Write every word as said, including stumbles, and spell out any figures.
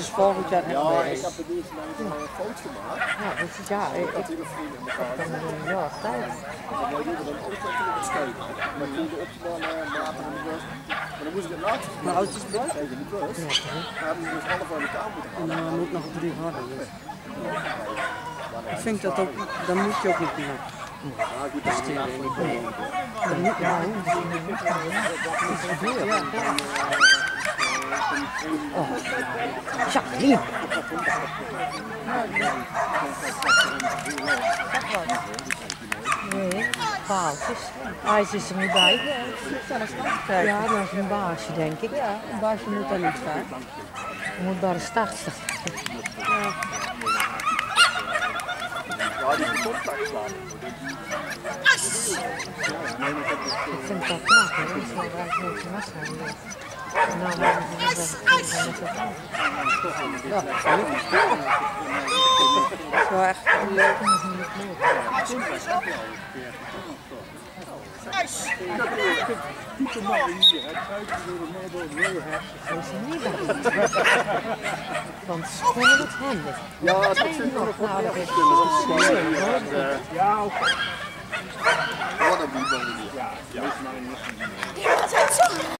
Dus volgend jaar hebben we. Ja, ik heb het eerst een fout gemaakt. Ja, dat is ja. Ik had hele vrienden in elkaar. kan er ja, tijd. Dan wil je dan ook natuurlijk op schepen. Dan kun je optimaal water in de bus. Maar dan moest ik het laatste. Maar oud is het wel? Even in de bus. Dan hebben we dus half aan de kamer moeten gaan. En dan moet nog drie harder. Dus. Ik vind dat ook, dan moet je ook niet meer. Ja, goed, dat is niet Dat moet ja, oh, Jaqueline. Nee, paaltjes. Ice is er niet bij. Ja, dat is een baasje, denk ik. Ja, een baasje moet er niet staan. Er moet bij de start staan. Ja. Ja, die is contact staan. Ik vind dat knap, hè? Dat is wel waar ik niet was zijn. En nou hebben we het met het ja, dat is wel echt leuk. Pieter maar hier, het kruipen door de model wil Dat is niet dat. Want ze kunnen het handig. Ja, dat vind ik nog wel erg kunnen. Ja, oké. Wat een biebel hier. Ja, ja.